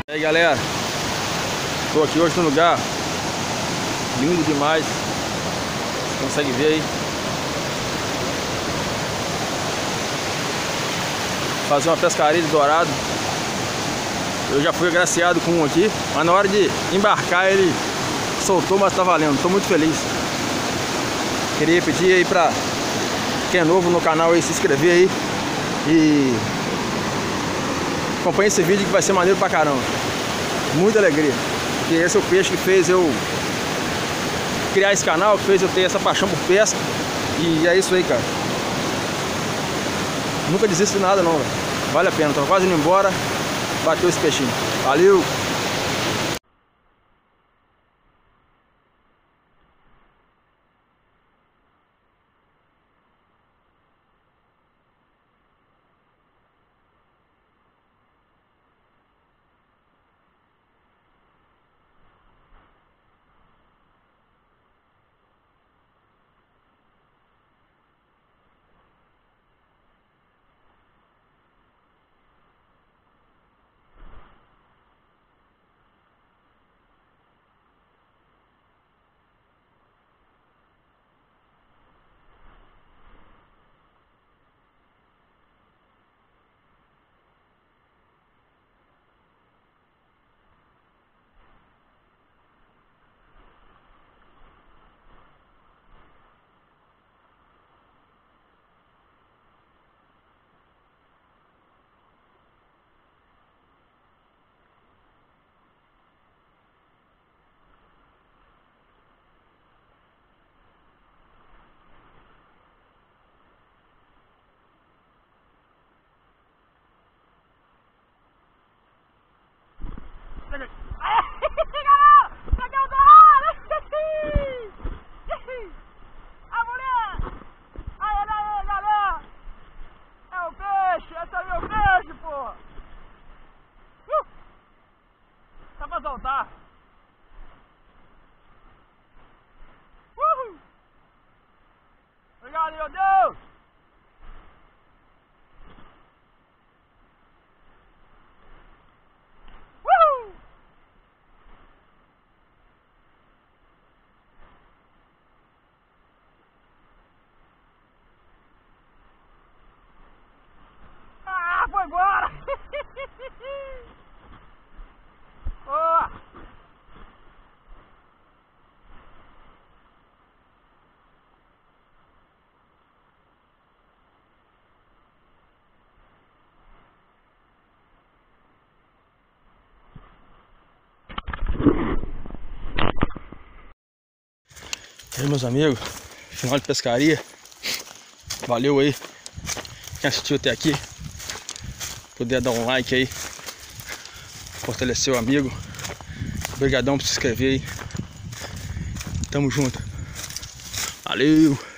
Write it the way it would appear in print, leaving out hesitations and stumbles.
E aí galera, estou aqui hoje num lugar lindo demais, você consegue ver aí. Fazer uma pescaria de dourado. Eu já fui agraciado com um aqui, mas na hora de embarcar ele soltou, mas tá valendo, estou muito feliz. Queria pedir aí pra quem é novo no canal aí se inscrever aí e acompanhe esse vídeo que vai ser maneiro pra caramba. Muita alegria, porque esse é o peixe que fez eu criar esse canal, que fez eu ter essa paixão por pesca. E é isso aí, cara. Nunca desisto de nada não, véio. Vale a pena, tô quase indo embora. Bateu esse peixinho. Valeu! Tá pra soltar. Obrigado, meu Deus. Ah, foi embora. Boa. E aí, meus amigos, final de pescaria. Valeu aí quem assistiu até aqui. Puder dar um like aí, fortalecer o amigo. Obrigadão por se inscrever aí. Tamo junto. Valeu!